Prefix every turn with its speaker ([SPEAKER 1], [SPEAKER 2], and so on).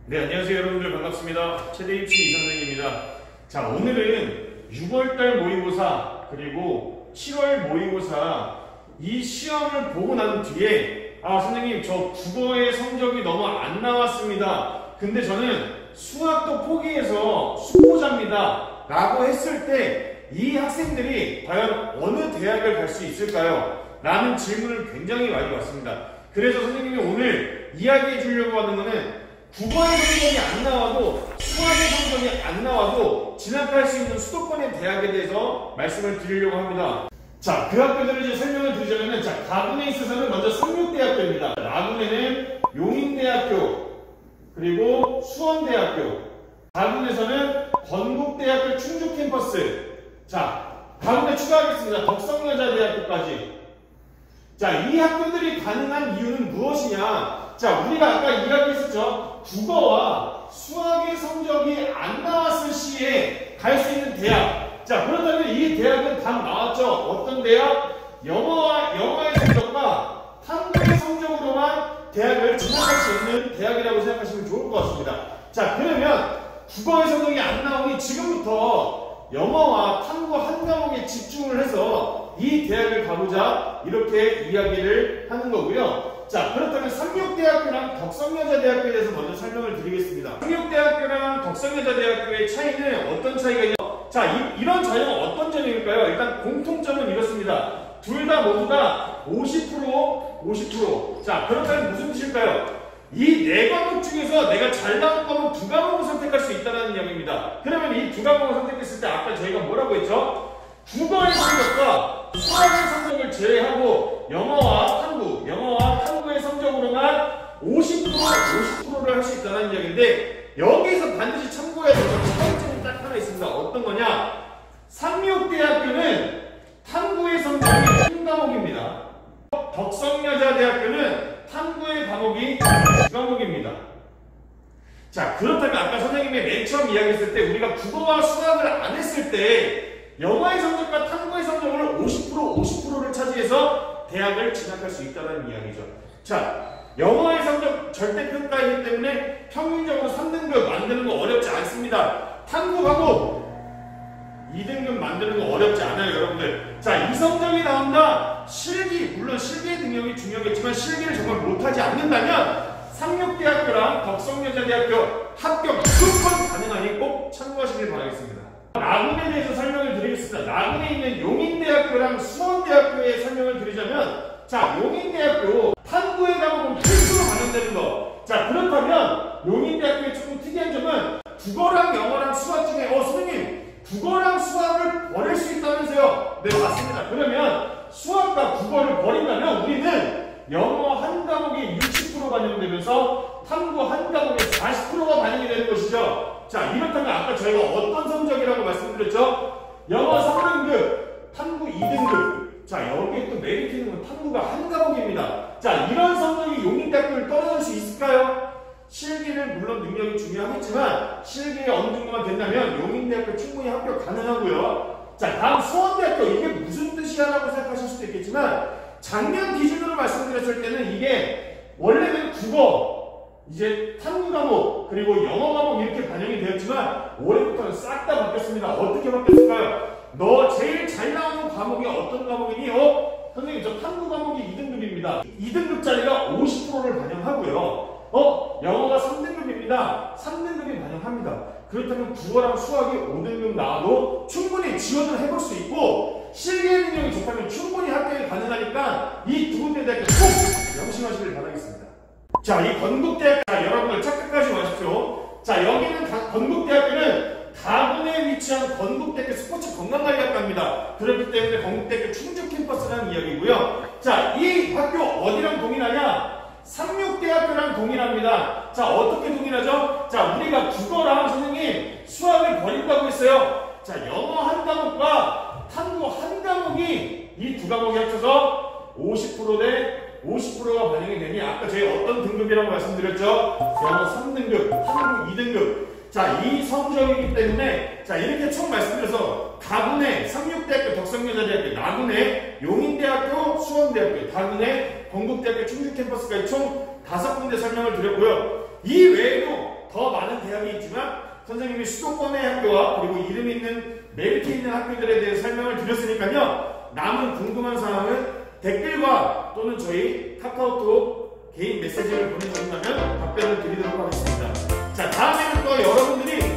[SPEAKER 1] 네, 안녕하세요 여러분들, 반갑습니다. 최대 입시 이선생입니다. 자, 오늘은 6월달 모의고사 그리고 7월 모의고사 이 시험을 보고 난 뒤에 선생님 저 국어의 성적이 너무 안 나왔습니다. 근데 저는 수학도 포기해서 수포자입니다 라고 했을 때 이 학생들이 과연 어느 대학을 갈 수 있을까요? 라는 질문을 굉장히 많이 받습니다. 그래서 선생님이 오늘 이야기해 주려고 하는 거는 국어의 성적이 안 나와도 수학의 성적이 안 나와도 진학할 수 있는 수도권의 대학에 대해서 말씀을 드리려고 합니다. 자, 그 학교들을 이제 설명을 드리자면은, 자, 가군에 있어서는 먼저 성육대학교입니다. 나군에는 용인대학교, 그리고 수원대학교, 가군에서는 건국대학교 충주 캠퍼스, 자, 가군에 추가하겠습니다. 덕성여자대학교까지. 자, 이 학교들이 가능한 이유는 무엇이냐? 자, 우리가 아까 이야기했었죠. 국어와 수학의 성적이 안 나왔을 시에 갈 수 있는 대학. 자, 그렇다면 이 대학은 답 나왔죠. 어떤 대학? 영어의 성적과 탐구의 성적으로만 대학을 진학할 수 있는 대학이라고 생각하시면 좋을 것 같습니다. 자, 그러면 국어의 성적이 안 나오니 지금부터 영어와 탐구 한 과목에 집중을 해서 이 대학을 가보자, 이렇게 이야기를 하는 거고요. 자, 그렇다면 삼육대학교랑 덕성여자대학교에 대해서 먼저 설명을 드리겠습니다. 삼육대학교랑 덕성여자대학교의 차이는 어떤 차이가 있냐? 자, 이런 차이는 어떤 점일까요? 일단 공통점은 이렇습니다. 둘 다 모두 다 50%, 50%. 자, 그렇다면 무슨 뜻일까요? 이 네 과목 중에서 내가 잘 나온 과목 두 과목을 선택할 수 있다는 이야기입니다. 그러면 이 두 과목을 선택했을 때 아까 저희가 뭐라고 했죠? 국어의 성적과 수학의 성적을 제외하고 영어와 탐구의 성적으로만 50%를 할 수 있다는 이야기인데, 여기서 반드시 참고해야 될 차이점이 딱 하나 있습니다. 어떤 거냐? 삼육대학교는 탐구의 성적이 한 과목입니다. 덕성여자대학교는 탐구의 과목이 두 과목입니다. 자, 그렇다면 아까 선생님이 맨 처음 이야기했을 때 우리가 국어와 수학을 안 했을 때 영어의 성적과 탐구의 성적을 50%를 차지해서 대학을 진학할 수 있다는 이야기죠. 자, 영어의 성적 절대평가이기 때문에 평균적으로 3등급 만드는 거 어렵지 않습니다. 탐구 과목 2등급 만드는 거 어렵지 않아요, 여러분들. 자, 이 성적이 나온다. 물론 실기의 능력이 중요하겠지만 실기를 정말 못하지 않는다면 삼육대학교랑 덕성여자대학교 합격 무조건 가능하니 꼭 참고하시길 바라겠습니다. 나군에 대해서 설명을 드리겠습니다. 나군에 있는 용인대학교랑 수원대학교의 설명을 드리자면, 자, 용인대학교 탐구의 과목은 필수로 반영되는 거. 자, 그렇다면 용인대학교의 조금 특이한 점은 국어랑 영어랑 수학 중에 선생님 국어랑 수학을 버릴 수 있다면서요? 네, 맞습니다. 그러면 수학과 국어를 버린다면 우리는 영어 한 과목이 60% 반영되면서 탐구 한 과목에 40%가 반영이 되는 것이죠. 자, 이렇다면 아까 저희가 어떤 성적이라고 말씀드렸죠? 영어 3등급, 탐구 2등급. 자, 여기에 또 메리트 있는 건 탐구가 한 과목입니다. 자, 이런 성적이 용인대학교를 떨어질 수 있을까요? 실기는 물론 능력이 중요하겠지만 실기에 어느 정도만 된다면 용인대학교 충분히 합격 가능하고요. 자, 다음 수원대학교, 이게 무슨 뜻이야? 라고 생각하실 수도 있겠지만 작년 기준으로 말씀드렸을 때는 이게 원래는 국어, 이제 탐구 과목, 그리고 영어 과목 이렇게 반영이 되었지만 올해부터는 싹 다 바뀌었습니다. 어떻게 바뀌었을까요? 너 제일 잘 나오는 과목이 어떤 과목이니? 선생님 저 탐구 과목이 2등급입니다. 2등급짜리가 50%를 반영하고요. 영어가 3등급입니다. 3등급이 반영합니다. 그렇다면 국어랑 수학이 5등급 나와도 충분히 지원을 해볼 수 있고 실기의 능력이 좋다면 충분히 합격이 가능하니까 이 두 군데 대학교 꼭 명심하시길 바라겠습니다. 자, 이 건국대학교, 여러분들 착각하지 마십시오. 자, 여기는 건국대학교는 가군에 위치한 건국대학교 스포츠 건강관리학과입니다. 그렇기 때문에 건국대학교 충주 캠퍼스라는 이야기고요. 자, 이 학교 어디랑 동일하냐? 삼육대학교랑 동일합니다. 자, 어떻게 동일하죠? 자, 우리가 국어랑 선생님 수학을 버린다고 했어요. 자, 영어 한 과목과 탐구 한 과목이 이 두 과목이 합쳐서 50% 대 50%가 반영이 되니 아까 저희 어떤 등급이라고 말씀드렸죠? 영어 3등급, 탐구 2등급. 자, 이 성적이기 때문에 자, 이렇게 총 말씀드려서 가군에 삼육대학교, 덕성여자대학교, 나군에 용인대학교, 수원대학교, 다군에 건국대학교 충주 캠퍼스까지 총 5군데 설명을 드렸고요. 이 외에도 더 많은 대학이 있지만 선생님이 수도권의 학교와 그리고 이름 있는 메리트 있는 학교들에 대해서 설명을 드렸으니까요. 남은 궁금한 사항은 댓글과 또는 저희 카카오톡 개인 메시지를 보내주신다면 답변을 드리도록 하겠습니다. 자, 다음에는 또 여러분들이